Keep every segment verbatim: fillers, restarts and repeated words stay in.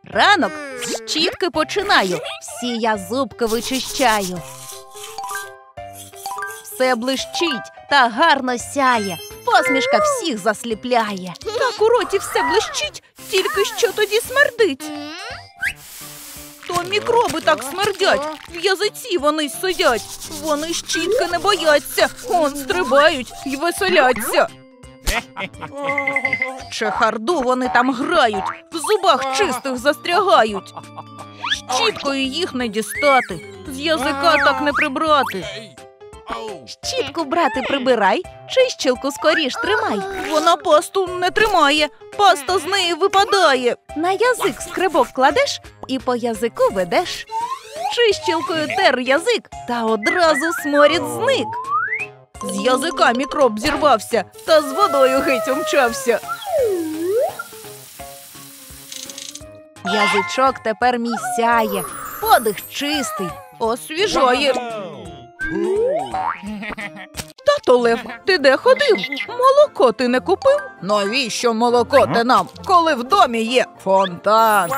Ранок з щітки починаю, всі я зубки вичищаю. Все блищить та гарно сяє, посмішка всіх засліпляє. Так у роті все блищить, тільки що тоді смердить. То мікроби так смердять, в язиці вони сидять. Вони щітки не бояться, он стрибають й веселяться. Чехарду вони там грають, в зубах чистих застрягають. Щіткою їх не дістати, з язика так не прибрати. Щітку, брате, прибирай, чищілку скоріш тримай. Вона пасту не тримає, паста з неї випадає. На язик скребок кладеш і по язику ведеш. Чищілкою тер язик, та одразу сморід зник. З язика мікроб зірвався, та з водою геть умчався. Язичок тепер мій сяє, подих чистий, освіжає. Тато Лев, ти де ходив? Молоко ти не купив? Навіщо молоко ти нам, коли в домі є фонтан?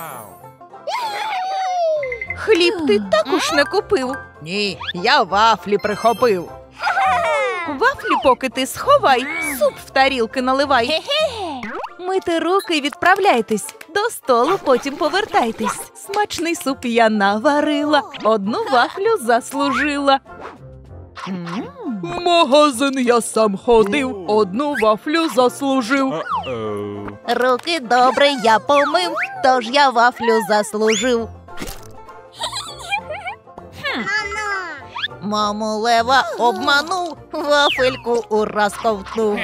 Хліб ти також не купив? Ні, я вафлі прихопив. Вафлі поки ти сховай, суп в тарілки наливай. Мийте руки й відправляйтесь, до столу потім повертайтесь. Смачний суп я наварила, одну вафлю заслужила. В магазин я сам ходив, одну вафлю заслужив. Руки добре я помив, тож я вафлю заслужив. Маму Лева обманув, вафельку ураз ковтнув.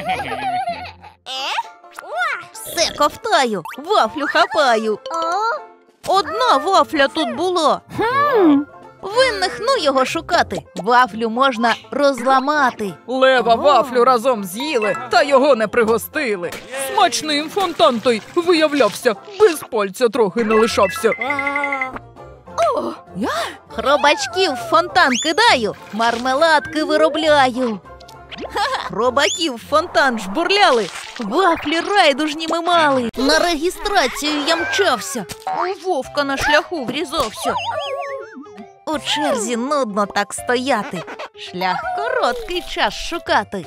Все ковтаю, вафлю хапаю. Одна вафля тут була. Винних, ну його шукати. Вафлю можна розламати. Лева вафлю разом з'їли, та його не пригостили. Смачним фонтан той виявлявся, без пальця трохи не лишався. О, я хробачків в фонтан кидаю, мармеладки виробляю. Хробаків в фонтан жбурляли, вафлі райдужніми мали. На реєстрацію я мчався, у вовка на шляху врізався. У черзі нудно так стояти, шлях короткий, час шукати.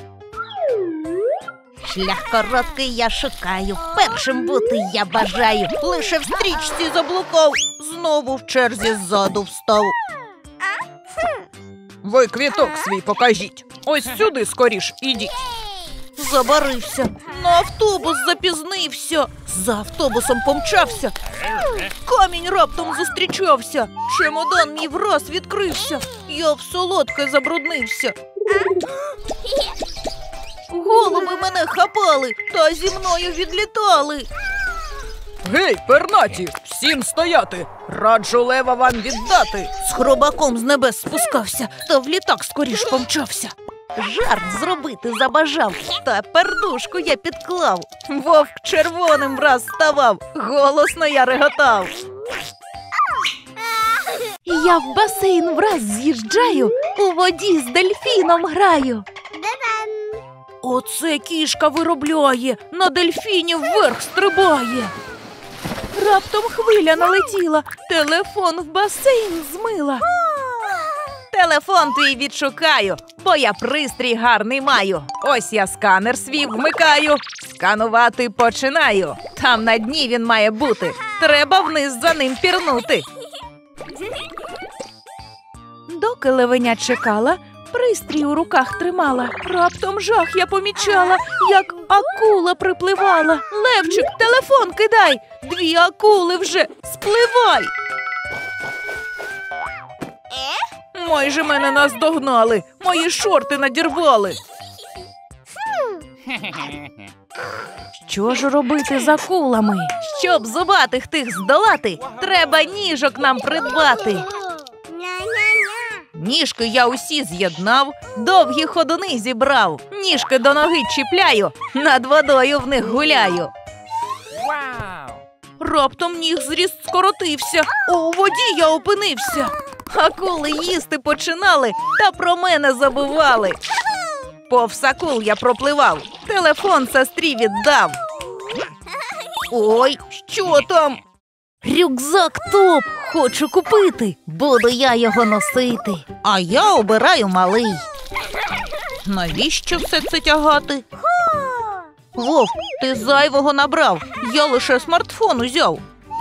Шлях короткий я шукаю, першим бути я бажаю. Лише в стрічці заблукав, знову в черзі ззаду встав. Ви квіток свій покажіть, ось сюди скоріш ідіть. Забарився, на автобус запізнився, за автобусом помчався. Камінь раптом зустрічався, чемодан мій враз відкрився, я в солодке забруднився. Голуби мене хапали, та зі мною відлітали. Гей, пернаті, всім стояти, раджу Лева вам віддати. З хробаком з небес спускався, та в літак скоріш помчався. Жарт зробити забажав, та пердушку я підклав. Вовк червоним враз ставав, голосно я реготав. Я в басейн враз з'їжджаю, у воді з дельфіном граю. Оце кішка виробляє, на дельфіні вверх стрибає. Раптом хвиля налетіла, телефон в басейн змила. Телефон твій відшукаю, бо я пристрій гарний маю. Ось я сканер свій вмикаю, сканувати починаю. Там на дні він має бути, треба вниз за ним пірнути. Доки левеня чекала, пристрій у руках тримала. Раптом жах я помічала, як акула припливала. Левчик, телефон кидай, дві акули вже, спливай. Майже мене наздогнали, мої шорти надірвали. Що ж робити з акулами? Щоб зубатих тих здолати, треба ніжок нам придбати. Ніжки я усі з'єднав, довгі ходуни зібрав. Ніжки до ноги чіпляю, над водою в них гуляю. Раптом ніг зріст скоротився, у воді я опинився. Акули їсти починали, та про мене забували. Повз акул я пропливав, телефон сестрі віддав. Ой, що там? Рюкзак топ! Хочу купити. Буду я його носити. А я обираю малий. Навіщо все це тягати? Вов, ти зайвого набрав. Я лише смартфон узяв.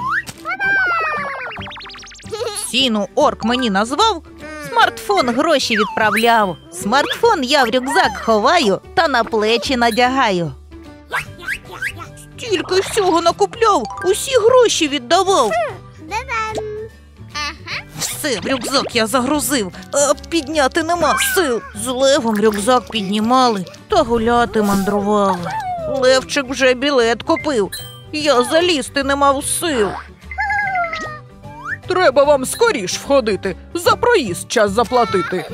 Ціну орк мені назвав, смартфон гроші відправляв. Смартфон я в рюкзак ховаю та на плечі надягаю. Стільки всього накупляв, усі гроші віддавав. Все, в рюкзак я загрузив, а підняти нема сил. З Левом рюкзак піднімали та гуляти мандрували. Левчик вже білет купив, я залізти не мав сил. Треба вам скоріш входити, за проїзд час заплатити.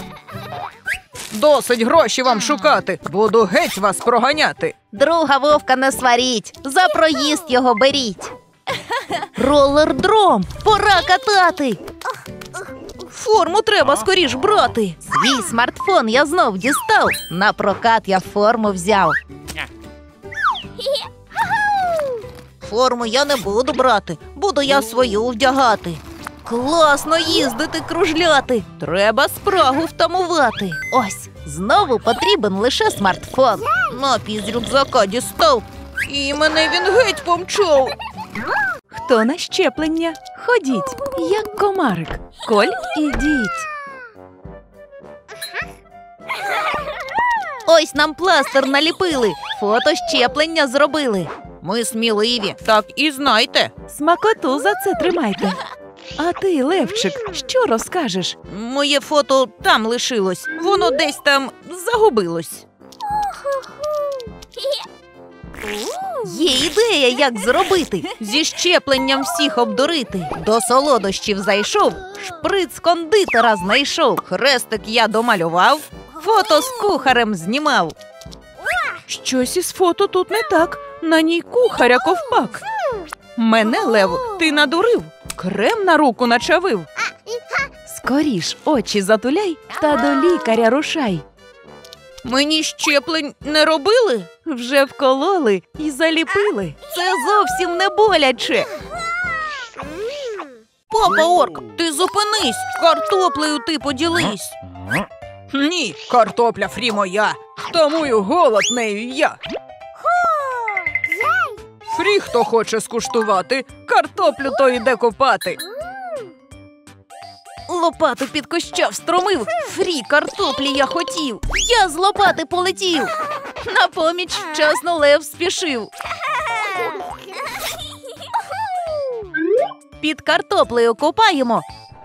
Досить гроші вам шукати, буду геть вас проганяти. Друга Вовка не сваріть, за проїзд його беріть. Ролердром, пора катати. Форму треба скоріш брати. Свій смартфон я знов дістав, на прокат я форму взяв. Форму я не буду брати, буду я свою вдягати. Класно їздити, кружляти, треба спрагу втамувати. Ось, знову потрібен лише смартфон. Напій з рюкзака дістав, і мене він геть помчав. Хто на щеплення? Ходіть, як комарик. Коль, ідіть. Ось нам пластир наліпили, фото щеплення зробили. Ми сміливі, так і знайте. Смакоту за це тримайте. А ти, Левчик, що розкажеш? Моє фото там лишилось, воно десь там загубилось. Є ідея, як зробити. Зі щепленням всіх обдурити. До солодощів зайшов, шприц кондитера знайшов. Хрестик я домалював, фото з кухарем знімав. Щось із фото тут не так, на ній кухаря ковпак. Мене, Лев, ти надурив, крем на руку начавив. Скоріш очі затуляй та до лікаря рушай. Мені щеплень не робили? Вже вкололи і заліпили. Це зовсім не боляче. Папа орк, ти зупинись, картоплею ти поділись. Ні, картопля фрі моя, втамую голод нею я. Фрі, хто хоче скуштувати, картоплю то йде копати. Лопату під куща встромив, фрі картоплі я хотів. Я з лопати полетів, на поміч вчасно Лев спішив. Під картоплею копаємо,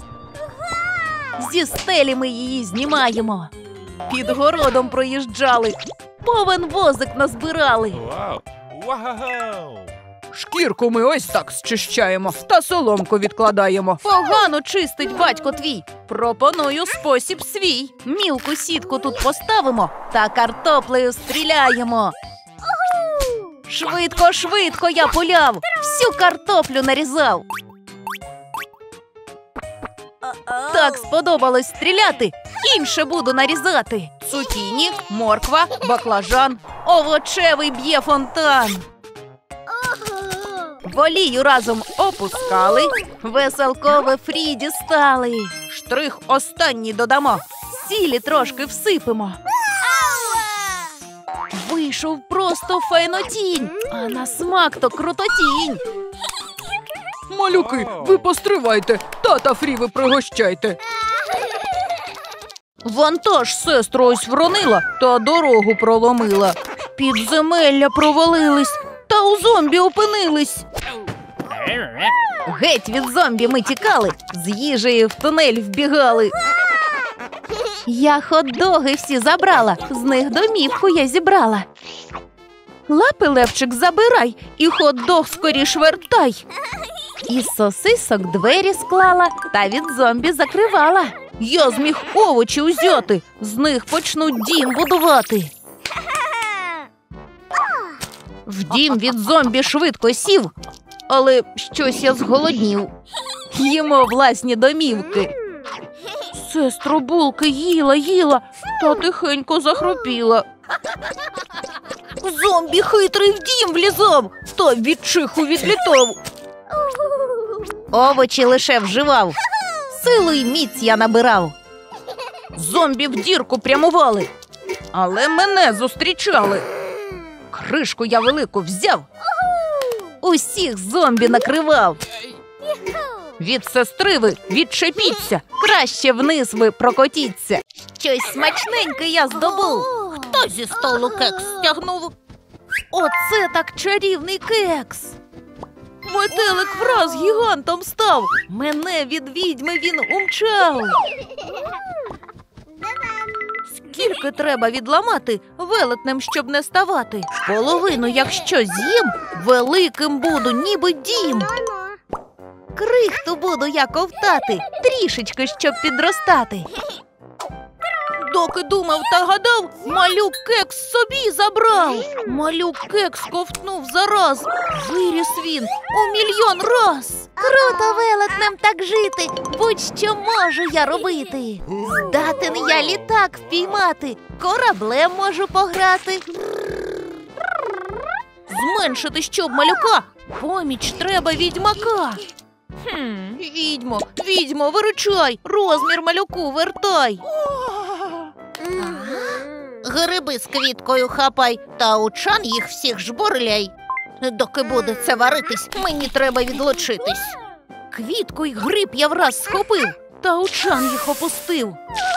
зі стелі ми її знімаємо. Під городом проїжджали, повен возик назбирали. Вау! Шкірку ми ось так зчищаємо та соломку відкладаємо. Погано чистить батько твій, пропоную спосіб свій. Мілку сітку тут поставимо та картоплею стріляємо. Швидко, швидко я пуляв, всю картоплю нарізав. Так сподобалось стріляти, інше буду нарізати. Цукіні, морква, баклажан, овочевий б'є фонтан. В олію разом опускали, веселкове фрі дістали. Штрих останній додамо, сілі трошки всипемо. Вийшов просто файнотінь, а на смак то крутотінь. Малюки, ви постривайте, тата фрі ви пригощайте. Вантаж сестру ось вронила та дорогу проломила. Підземелля провалились та у зомбі опинились. Геть від зомбі ми тікали, з їжею в тунель вбігали. Я хот-доги всі забрала, з них домівку я зібрала. Лапи, Левчик, забирай і хот-дог скоріш вертай. Із сосисок двері склала та від зомбі закривала. Я зміг овочі узяти, з них почну дім будувати. В дім від зомбі швидко сів, але щось я зголоднів. Їмо власні домівки. Сестру булки їла, їла, та тихенько захропіла. Зомбі хитрий в дім влізав, та від чиху відлітав. Овочі лише вживав, силу й міць я набирав. Зомбі в дірку прямували, але мене зустрічали. Кришку я велику взяв, Усіх зомбі накривав. від сестри ви відчепіться. Краще вниз ви прокотіться. Щось смачненьке я здобув. Хто зі столу кекс стягнув? Оце так чарівний кекс. Метелик враз гігантом став. Мене від відьми він умчав. Скільки треба відламати велетнем, щоб не ставати? Половину, якщо з'їм, великим буду, ніби дім. Крихту буду я ковтати, трішечки, щоб підростати. Доки думав та гадав, малюк кекс собі забрав. Малюк кекс ковтнув зараз, виріс він у мільйон раз. Круто велетнем так жити, будь-що можу я робити. Здатен я літак впіймати, кораблем можу пограти. Зменшити щоб малюка, поміч треба відьмака. Хм. Відьмо, відьмо, виручай, розмір малюку вертай. Гриби з квіткою хапай, та у чан їх всіх жбурляй. Доки буде це варитись, мені треба відлучитись. Квітку й гриб я враз схопив, та у чан їх опустив.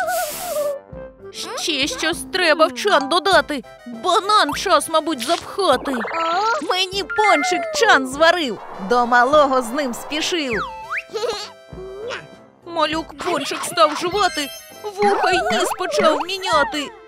Ще щось треба в чан додати, банан час, мабуть, запхати. Мені пончик чан зварив, до малого з ним спішив. Малюк пончик став жувати, вуха й ніс почав міняти.